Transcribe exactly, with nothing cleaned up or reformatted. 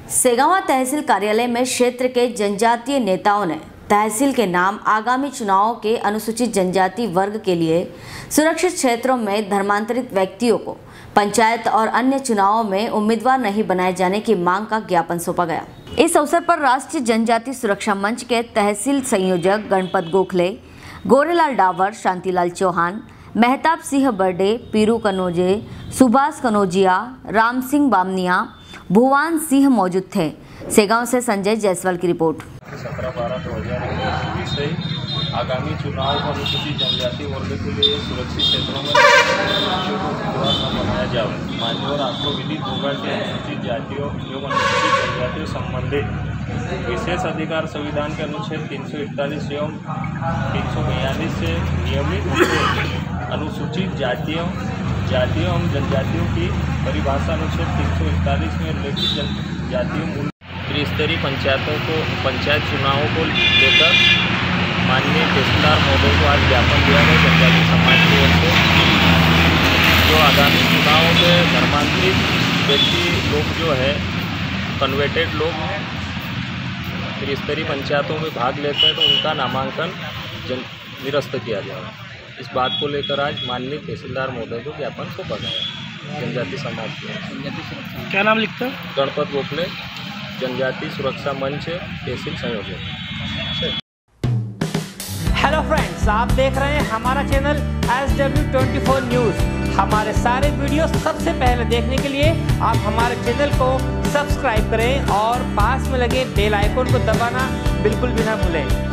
सेगावा तहसील कार्यालय में क्षेत्र के जनजातीय नेताओं ने तहसील के नाम आगामी चुनावों के अनुसूचित जनजाति वर्ग के लिए सुरक्षित क्षेत्रों में धर्मांतरित व्यक्तियों को पंचायत और अन्य चुनावों में उम्मीदवार नहीं बनाए जाने की मांग का ज्ञापन सौंपा गया। इस अवसर पर राष्ट्रीय जनजाति सुरक्षा मंच के तहसील संयोजक गणपत गोखले, गोरेलाल डावर, शांतिलाल चौहान, मेहताब सिंह बर्डे, पीरू कनोजे, सुभाष कनोजिया, राम सिंह बामनिया, भुवन सिंह मौजूद थे। सेगांव से संजय जायसवाल की रिपोर्ट। सत्रह बारह दो हज़ार इक्कीस से आगामी चुनाव को अनुसूचित जनजाति वर्ग के लिए सुरक्षित क्षेत्रों में उम्मीदवार न बनाया जाए। मान्यवर आपको विदित होगा कि अनुसूचित जातियों एवं अनुसूचित जनजातियों संबंधित विशेष अधिकार संविधान के अनुच्छेद तीन सौ इकतालीस एवं तीन सौ बयालीस से नियमित रूप से अनुसूचित जातियों जातियों एवं जनजातियों की परिभाषा अनुच्छेद तीन सौ इकतालीस में उल्लेखित जनजातियों मूल त्रिस्तरीय पंचायतों को पंचायत चुनावों को लेकर माननीय तहसीलदार महोदय को आज ज्ञापन दिया गया जनजाति समाज की ओर से। जो आगामी चुनावों में धर्मांतरित व्यक्ति लोग जो है कन्वर्टेड लोग त्रिस्तरीय पंचायतों में भाग लेते हैं तो उनका नामांकन जन निरस्त किया जाएगा। इस बात को लेकर आज माननीय तहसीलदार महोदय को ज्ञापन सौंपा गया जनजाति समाज के। क्या नाम लिखता है? गणपत गोखले, जनजाति सुरक्षा मंच तहसील संयोजक। हेलो फ्रेंड्स, आप देख रहे हैं हमारा channel S W twenty four news. हमारे सारे वीडियो सबसे पहले देखने के लिए आप हमारे चैनल को सब्सक्राइब करें और पास में लगे बेल आइकन को दबाना बिल्कुल भी ना भूलें।